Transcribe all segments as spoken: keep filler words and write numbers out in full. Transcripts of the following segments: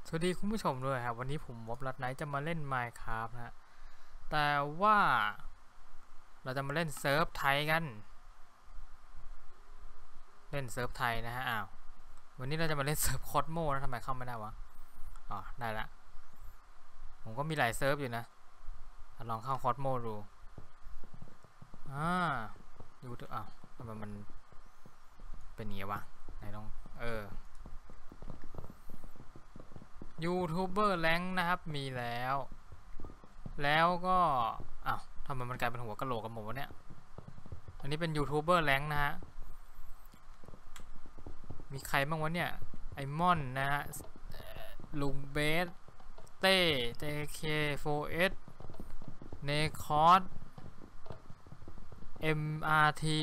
สวัสดีคุณผู้ชมด้วยครับวันนี้ผมวอบลัดไนท์จะมาเล่น Minecraft นะฮะแต่ว่าเราจะมาเล่นเซิร์ฟไทยกันเล่นเซิร์ฟไทยนะฮะอ้าววันนี้เราจะมาเล่นเซิร์ฟคอสโมนะทำไมเข้าไม่ได้วะอ๋อได้ละผมก็มีหลายเซิร์ฟอยู่นะลองเข้าคอสโมดูอ่าดูตัวอ้าวทำไมมันเป็นอย่างนี้วะไหนลองเออยูทูบเบอร์แรงนะครับมีแล้วแล้วก็อ้าวทำไมมันกลายเป็นหัวกะโหลกกับหมูเนี่ยอันนี้เป็นยูทูบเบอร์แรงนะฮะมีใครบ้างวะเนี่ยไอมอนนะฮะลุงเบสเต้ เจ เค โฟร์ เอส เนคอส เอ็ม อาร์ ที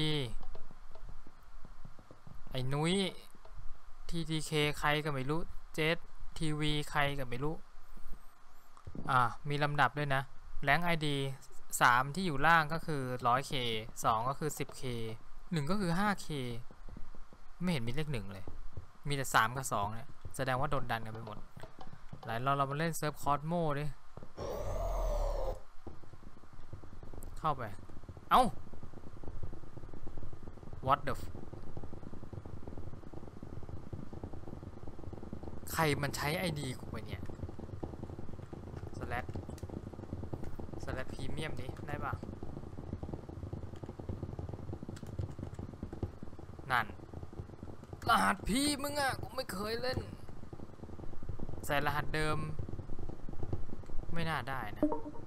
ไอนุ้ย ที ที เค ใครก็ไม่รู้เจสทีวีใครก็ไม่รู้อ่ามีลำดับด้วยนะแรง ไอ ดี สามที่อยู่ล่างก็คือ หนึ่งร้อยเค สองก็คือ สิบเค หนึ่งก็คือ ห้าเค ไม่เห็นมีเลขหนึ่งเลยมีแต่สามกับสองเนี่ยแสดงว่าโดนดันกันไปหมดหลายเราเรามาเล่นเซิร์ฟคอสโมดิเข้าไปเอ้า what the ใครมันใช้ ไอ ดี กูไปเนี่ยสแลดสแลดพรีเมียมนี้ได้ปะนั่นรหัสพี่มึงอ่ะกูไม่เคยเล่นใส่รหัสเดิมไม่น่าได้นะ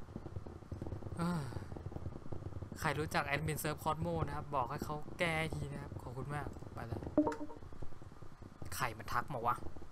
ใครรู้จักแอดมินเซิร์ฟคอสโมนะครับบอกให้เขาแก้ทีนะครับขอบคุณมากไปแล้วใครมันทักมาวะ